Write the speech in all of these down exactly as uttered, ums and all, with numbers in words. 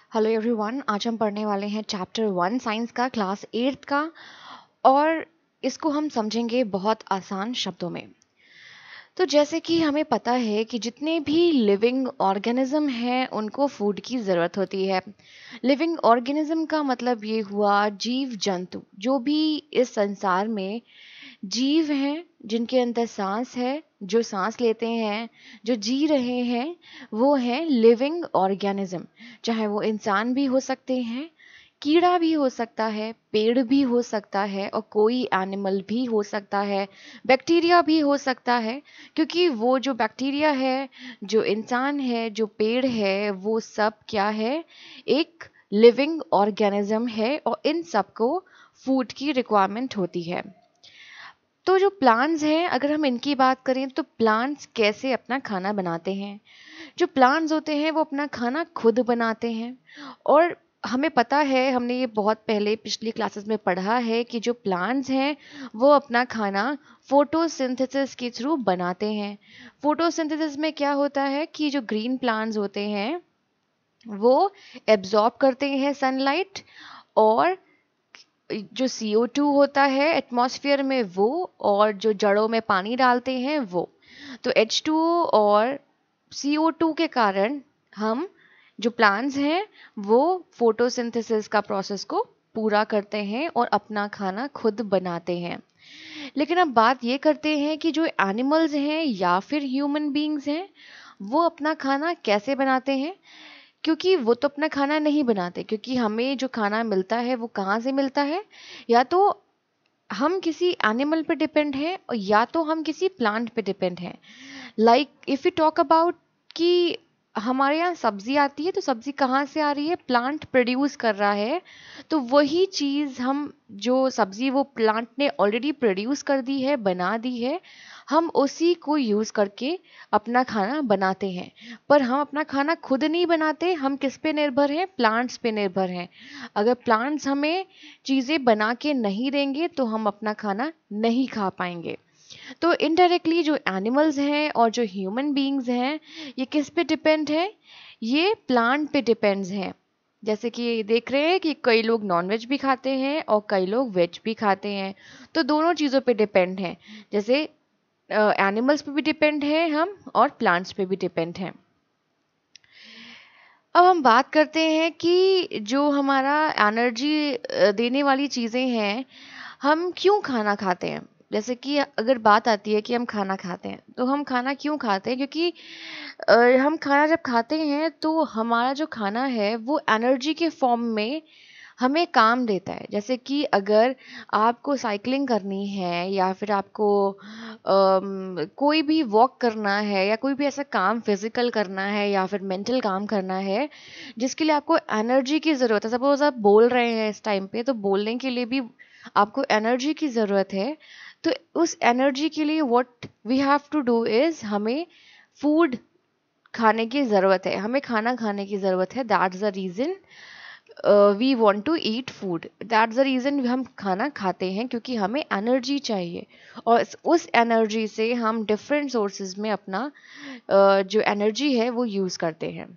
Hello everyone, आज हम पढ़ने वाले हैं चैप्टर वन साइंस का, क्लास एट्थ का। और इसको हम समझेंगे बहुत आसान शब्दों में। तो जैसे कि हमें पता है कि जितने भी लिविंग ऑर्गेनिज्म हैं उनको फूड की ज़रूरत होती है। लिविंग ऑर्गेनिज्म का मतलब ये हुआ जीव जंतु, जो भी इस संसार में जीव हैं, जिनके अंदर सांस है, जो सांस लेते हैं, जो जी रहे हैं, वो हैं लिविंग ऑर्गेनिज्म। चाहे वो इंसान भी हो सकते हैं, कीड़ा भी हो सकता है, पेड़ भी हो सकता है, और कोई एनिमल भी हो सकता है, बैक्टीरिया भी हो सकता है। क्योंकि वो जो बैक्टीरिया है, जो इंसान है, जो पेड़ है, वो सब क्या है, एक लिविंग ऑर्गेनिज्म है, और इन सबको फूड की रिक्वायरमेंट होती है। तो जो प्लांट्स हैं, अगर हम इनकी बात करें तो प्लांट्स कैसे अपना खाना बनाते हैं। जो प्लांट्स होते हैं वो अपना खाना खुद बनाते हैं। और हमें पता है, हमने ये बहुत पहले पिछली क्लासेस में पढ़ा है कि जो प्लांट्स हैं वो अपना खाना फोटोसिंथेसिस के थ्रू बनाते हैं। फोटोसिंथेसिस में क्या होता है कि जो ग्रीन प्लांट्स होते हैं वो एब्जॉर्ब करते हैं सनलाइट, और जो सी ओ टू होता है एटमॉस्फेयर में वो, और जो जड़ों में पानी डालते हैं वो। तो एच टू ओ और सी ओ टू के कारण हम जो प्लांट्स हैं वो फोटोसिंथेसिस का प्रोसेस को पूरा करते हैं और अपना खाना खुद बनाते हैं। लेकिन अब बात ये करते हैं कि जो एनिमल्स हैं या फिर ह्यूमन बीइंग्स हैं वो अपना खाना कैसे बनाते हैं। क्योंकि वो तो अपना खाना नहीं बनाते, क्योंकि हमें जो खाना मिलता है वो कहाँ से मिलता है, या तो हम किसी एनिमल पे डिपेंड हैं और या तो हम किसी प्लांट पे डिपेंड हैं। Like if you talk about कि हमारे यहाँ सब्जी आती है, तो सब्जी कहाँ से आ रही है, प्लांट प्रोड्यूस कर रहा है। तो वही चीज़ हम, जो सब्जी वो प्लांट ने ऑलरेडी प्रोड्यूस कर दी है, बना दी है, हम उसी को यूज़ करके अपना खाना बनाते हैं। पर हम अपना खाना खुद नहीं बनाते, हम किस पे निर्भर हैं, प्लांट्स पे निर्भर हैं। अगर प्लांट्स हमें चीज़ें बना के नहीं देंगे तो हम अपना खाना नहीं खा पाएंगे। तो इनडायरेक्टली जो एनिमल्स हैं और जो ह्यूमन बीइंग्स हैं, ये किस पे डिपेंड है, ये प्लांट पे डिपेंड्स हैं। जैसे कि ये देख रहे हैं कि कई लोग नॉनवेज भी खाते हैं और कई लोग वेज भी खाते हैं, तो दोनों चीज़ों पे डिपेंड हैं। जैसे एनिमल्स पे भी डिपेंड है हम, और प्लांट्स पे भी डिपेंड हैं। अब हम बात करते हैं कि जो हमारा एनर्जी देने वाली चीज़ें हैं, हम क्यों खाना खाते हैं। जैसे कि अगर बात आती है कि हम खाना खाते हैं, तो हम खाना क्यों खाते हैं, क्योंकि अ, हम खाना जब खाते हैं तो हमारा जो खाना है वो एनर्जी के फॉर्म में हमें काम देता है। जैसे कि अगर आपको साइकिलिंग करनी है, या फिर आपको अम, कोई भी वॉक करना है, या कोई भी ऐसा काम फिजिकल करना है, या फिर मेंटल काम करना है जिसके लिए आपको एनर्जी की ज़रूरत है। सपोज आप बोल रहे हैं इस टाइम पे, तो बोलने के लिए भी आपको एनर्जी की ज़रूरत है। तो उस एनर्जी के लिए what we have to do is, हमें फूड खाने की ज़रूरत है, हमें खाना खाने की ज़रूरत है। That's the reason we want to eat food, that's the reason हम खाना खाते हैं, क्योंकि हमें एनर्जी चाहिए। और इस- उस एनर्जी से हम डिफरेंट सोर्सेज में अपना uh, जो एनर्जी है वो यूज़ करते हैं।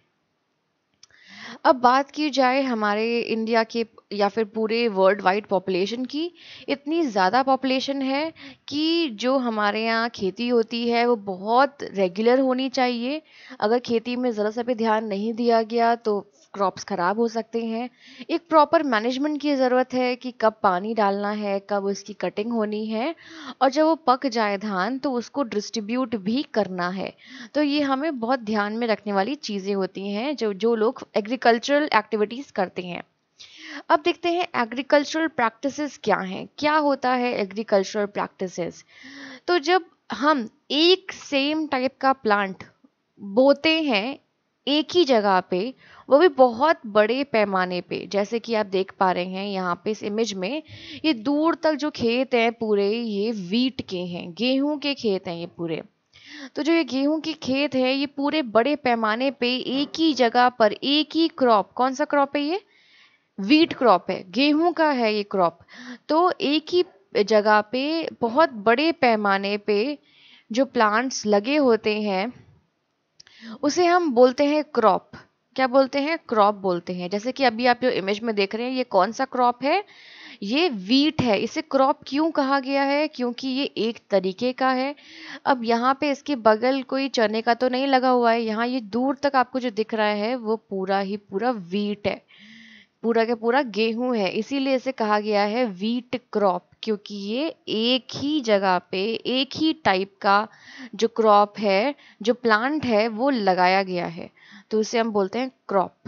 अब बात की जाए हमारे इंडिया के या फिर पूरे वर्ल्ड वाइड पॉपुलेशन की, इतनी ज़्यादा पॉपुलेशन है कि जो हमारे यहाँ खेती होती है वो बहुत रेगुलर होनी चाहिए। अगर खेती में ज़रा सा भी ध्यान नहीं दिया गया तो क्रॉप्स ख़राब हो सकते हैं। एक प्रॉपर मैनेजमेंट की ज़रूरत है कि कब पानी डालना है, कब उसकी कटिंग होनी है, और जब वो पक जाए धान तो उसको डिस्ट्रीब्यूट भी करना है। तो ये हमें बहुत ध्यान में रखने वाली चीज़ें होती हैं जो जो लोग एग्रीकल्चरल एक्टिविटीज़ करते हैं। अब देखते हैं एग्रीकल्चरल प्रैक्टिसेस क्या हैं, क्या होता है एग्रीकल्चरल प्रैक्टिसेस। तो जब हम एक सेम टाइप का प्लांट बोते हैं एक ही जगह पे, वो भी बहुत बड़े पैमाने पे, जैसे कि आप देख पा रहे हैं यहाँ पे इस इमेज में, ये दूर तक जो खेत हैं पूरे, ये वीट के हैं, गेहूं के खेत हैं ये पूरे। तो जो ये गेहूं की खेत है, ये पूरे बड़े पैमाने पे एक ही जगह पर एक ही क्रॉप, कौन सा क्रॉप है ये, वीट क्रॉप है, गेहूं का है ये क्रॉप। तो एक ही जगह पे बहुत बड़े पैमाने पे जो प्लांट्स लगे होते हैं उसे हम बोलते हैं क्रॉप। क्या बोलते हैं, क्रॉप बोलते हैं। जैसे कि अभी आप जो इमेज में देख रहे हैं, ये कौन सा क्रॉप है, ये वीट है। इसे क्रॉप क्यों कहा गया है, क्योंकि ये एक तरीके का है। अब यहाँ पे इसके बगल कोई चने का तो नहीं लगा हुआ है, यहाँ ये दूर तक आपको जो दिख रहा है वो पूरा ही पूरा वीट है, पूरा का पूरा गेहूं है। इसीलिए इसे कहा गया है वीट क्रॉप, क्योंकि ये एक ही जगह पे एक ही टाइप का जो क्रॉप है, जो प्लांट है, वो लगाया गया है, तो इसे हम बोलते हैं क्रॉप।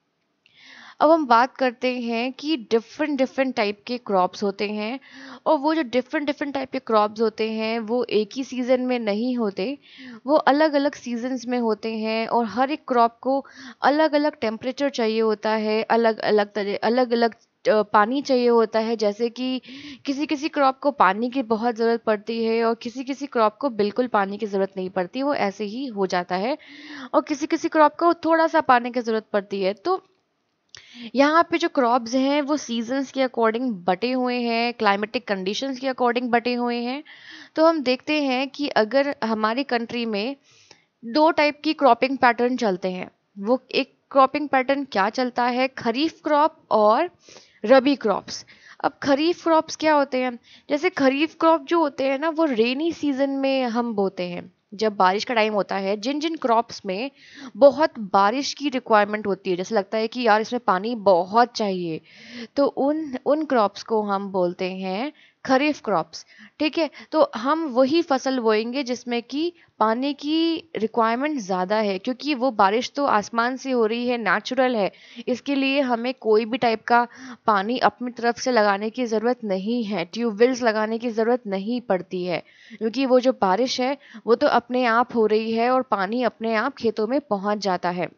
अब हम बात करते हैं कि डिफरेंट डिफरेंट टाइप के क्रॉप्स होते हैं, और वो जो डिफरेंट डिफरेंट टाइप के क्रॉप्स होते हैं वो एक ही सीज़न में नहीं होते, वो अलग अलग सीजन्स में होते हैं। और हर एक क्रॉप को अलग अलग टेम्परेचर चाहिए होता है, अलग अलग तरह अलग अलग अ, पानी चाहिए होता है। जैसे कि किसी किसी क्रॉप को पानी की बहुत ज़रूरत पड़ती है, और किसी किसी क्रॉप को बिल्कुल पानी की ज़रूरत नहीं पड़ती, वो ऐसे ही हो जाता है। और किसी किसी क्रॉप को थोड़ा सा पानी की ज़रूरत पड़ती है। तो यहाँ पे जो क्रॉप्स हैं वो सीजन्स के अकॉर्डिंग बटे हुए हैं, क्लाइमेटिक कंडीशंस के अकॉर्डिंग बटे हुए हैं। तो हम देखते हैं कि अगर हमारी कंट्री में दो टाइप की क्रॉपिंग पैटर्न चलते हैं, वो एक क्रॉपिंग पैटर्न क्या चलता है, खरीफ क्रॉप और रबी क्रॉप्स। अब खरीफ क्रॉप्स क्या होते हैं, जैसे खरीफ क्रॉप जो होते हैं ना, वो रेनी सीजन में हम बोते हैं, जब बारिश का टाइम होता है। जिन जिन क्रॉप्स में बहुत बारिश की रिक्वायरमेंट होती है, जैसे लगता है कि यार इसमें पानी बहुत चाहिए, तो उन उन क्रॉप्स को हम बोलते हैं खरीफ क्रॉप्स। ठीक है, तो हम वही फसल बोएंगे जिसमें कि पानी की रिक्वायरमेंट ज़्यादा है, क्योंकि वो बारिश तो आसमान से हो रही है, नेचुरल है। इसके लिए हमें कोई भी टाइप का पानी अपनी तरफ से लगाने की ज़रूरत नहीं है, ट्यूबवेल्स लगाने की ज़रूरत नहीं पड़ती है, क्योंकि वो जो बारिश है वो तो अपने आप हो रही है और पानी अपने आप खेतों में पहुंच जाता है।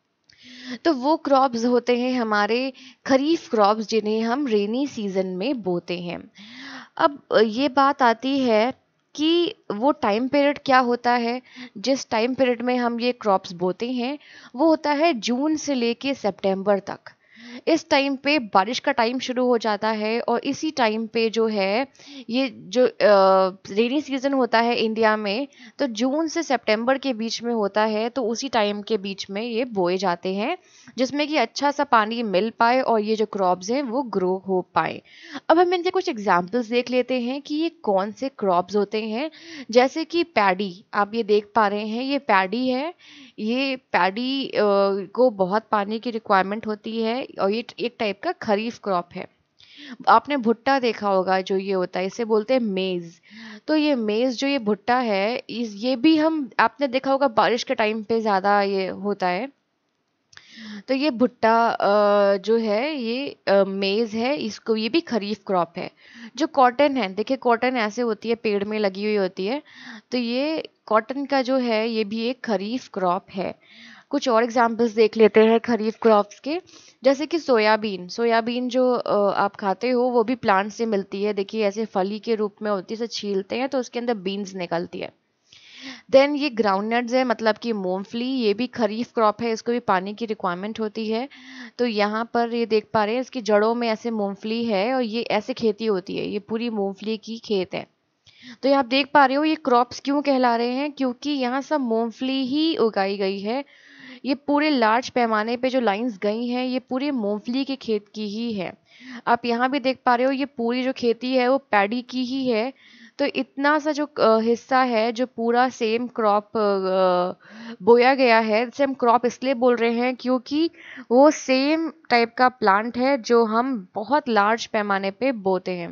तो वो क्रॉप्स होते हैं हमारे खरीफ क्रॉप्स, जिन्हें हम रेनी सीजन में बोते हैं। अब ये बात आती है कि वो टाइम पीरियड क्या होता है, जिस टाइम पीरियड में हम ये क्रॉप्स बोते हैं वो होता है जून से लेके सितंबर तक। इस टाइम पे बारिश का टाइम शुरू हो जाता है, और इसी टाइम पे जो है ये जो रेनी सीजन होता है इंडिया में, तो जून से सितंबर के बीच में होता है। तो उसी टाइम के बीच में ये बोए जाते हैं, जिसमें कि अच्छा सा पानी मिल पाए और ये जो क्रॉप्स हैं वो ग्रो हो पाए। अब हम इनके कुछ एग्जाम्पल्स देख लेते हैं कि ये कौन से क्रॉप्स होते हैं। जैसे कि पैडी, आप ये देख पा रहे हैं, ये पैडी है। ये पैडी को बहुत पानी की रिक्वायरमेंट होती है, और ये एक टाइप का खरीफ क्रॉप है। आपने भुट्टा देखा होगा, जो ये होता है इसे बोलते हैं मेज। तो ये मेज जो ये भुट्टा है, इस ये भी हम आपने देखा होगा बारिश के टाइम पे ज़्यादा ये होता है। तो ये भुट्टा अ, जो है ये अ, मेज है, इसको ये भी खरीफ क्रॉप है। जो कॉटन है, देखिए कॉटन ऐसे होती है, पेड़ में लगी हुई होती है, तो ये कॉटन का जो है ये भी एक खरीफ क्रॉप है। कुछ और एग्जांपल्स देख लेते हैं खरीफ क्रॉप्स के। जैसे कि सोयाबीन, सोयाबीन जो अ, आप खाते हो वो भी प्लांट से मिलती है। देखिए ऐसे फली के रूप में होती है, इसे छीलते हैं तो उसके अंदर बीन्स निकलती है। देन ये ग्राउंडनट्स है, मतलब कि मूंगफली, ये भी खरीफ क्रॉप है, इसको भी पानी की रिक्वायरमेंट होती है। तो यहाँ पर ये देख पा रहे हैं, इसकी जड़ों में ऐसे मूंगफली है, और ये ऐसे खेती होती है, ये पूरी मूंगफली की खेत है। तो ये आप देख पा रहे हो, ये क्रॉप्स क्यों कहला रहे हैं, क्योंकि यहाँ सब मूंगफली ही उगाई गई है। ये पूरे लार्ज पैमाने पे जो लाइंस गई हैं, ये पूरी मूंगफली के खेत की ही है। आप यहाँ भी देख पा रहे हो, ये पूरी जो खेती है वो पैडी की ही है। तो इतना सा जो अ, हिस्सा है जो पूरा सेम क्रॉप बोया गया है, सेम क्रॉप इसलिए बोल रहे हैं क्योंकि वो सेम टाइप का प्लांट है जो हम बहुत लार्ज पैमाने पे बोते हैं।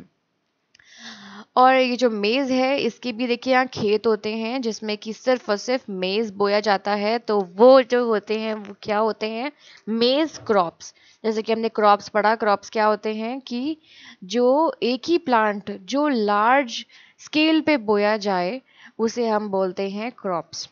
और ये जो मेज़ है, इसके भी देखिए यहाँ खेत होते हैं जिसमें कि सिर्फ और सिर्फ मेज़ बोया जाता है। तो वो जो होते हैं वो क्या होते हैं, मेज़ क्रॉप्स। जैसे कि हमने क्रॉप्स पढ़ा, क्रॉप्स क्या होते हैं कि जो एक ही प्लांट जो लार्ज स्केल पे बोया जाए उसे हम बोलते हैं क्रॉप्स।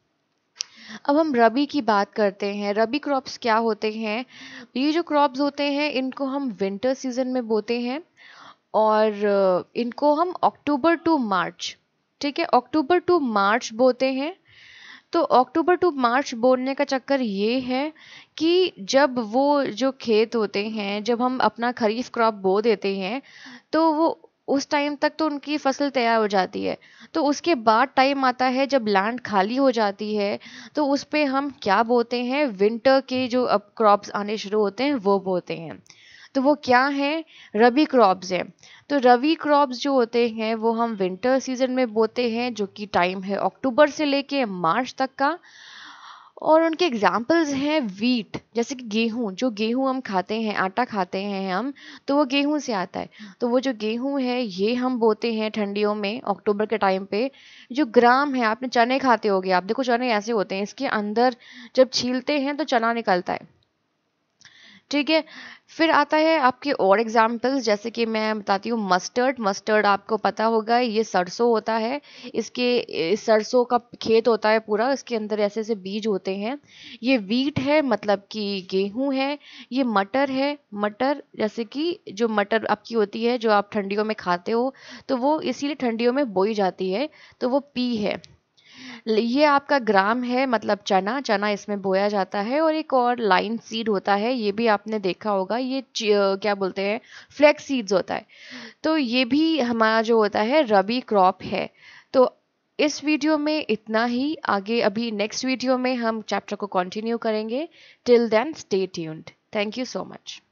अब हम रबी की बात करते हैं। रबी क्रॉप्स क्या होते हैं, ये जो क्रॉप्स होते हैं इनको हम विंटर सीजन में बोते हैं, और अ, इनको हम अक्टूबर टू मार्च, ठीक है, अक्टूबर टू मार्च बोते हैं। तो अक्टूबर टू मार्च बोने का चक्कर ये है कि जब वो जो खेत होते हैं, जब हम अपना खरीफ क्रॉप बो देते हैं, तो वो उस टाइम तक तो उनकी फसल तैयार हो जाती है। तो उसके बाद टाइम आता है जब लैंड खाली हो जाती है, तो उस पे हम क्या बोते हैं, विंटर के जो अब क्रॉप्स आने शुरू होते हैं वो बोते हैं। तो वो क्या हैं, रबी क्रॉप्स हैं। तो रबी क्रॉप्स जो होते हैं वो हम विंटर सीजन में बोते हैं, जो कि टाइम है अक्टूबर से लेके मार्च तक का। और उनके एग्जाम्पल्स हैं वीट, जैसे कि गेहूं, जो गेहूं हम खाते हैं, आटा खाते हैं हम, तो वो गेहूं से आता है। तो वो जो गेहूं है ये हम बोते हैं ठंडियों में अक्टूबर के टाइम पे। जो ग्राम है, आपने चने खाते होगे, आप देखो चने ऐसे होते हैं, इसके अंदर जब छीलते हैं तो चना निकलता है, ठीक है। फिर आता है आपके और एग्जाम्पल्स, जैसे कि मैं बताती हूँ मस्टर्ड। मस्टर्ड आपको पता होगा, ये सरसों होता है। इसके इस सरसों का खेत होता है पूरा, इसके अंदर ऐसे ऐसे बीज होते हैं। ये वीट है, मतलब कि गेहूं है। ये मटर है, मटर जैसे कि जो मटर आपकी होती है जो आप ठंडियों में खाते हो, तो वो इसीलिए ठंडियों में बोई जाती है, तो वो पी है। ये आपका ग्राम है, मतलब चना, चना इसमें बोया जाता है। और एक और लाइन सीड होता है, ये भी आपने देखा होगा, ये ची- अ, क्या बोलते हैं, फ्लैक्स सीड्स होता है। तो ये भी हमारा जो होता है रबी क्रॉप है। तो इस वीडियो में इतना ही। आगे अभी नेक्स्ट वीडियो में हम चैप्टर को कंटिन्यू करेंगे। Till then stay tuned. Thank you so much.